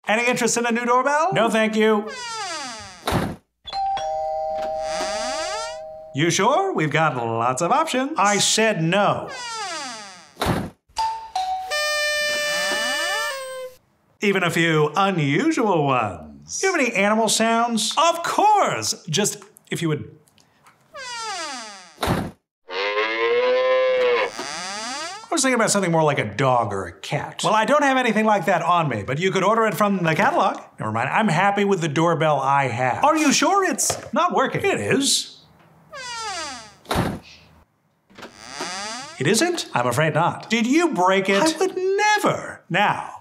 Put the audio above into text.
Any interest in a new doorbell? No, thank you. You sure? We've got lots of options. I said no. Even a few unusual ones. You have any animal sounds? Of course! Just, if you would... I was thinking about something more like a dog or a cat. Well, I don't have anything like that on me, but you could order it from the catalog. Never mind, I'm happy with the doorbell I have. Are you sure it's not working? It is. It isn't? I'm afraid not. Did you break it? I would never. Now,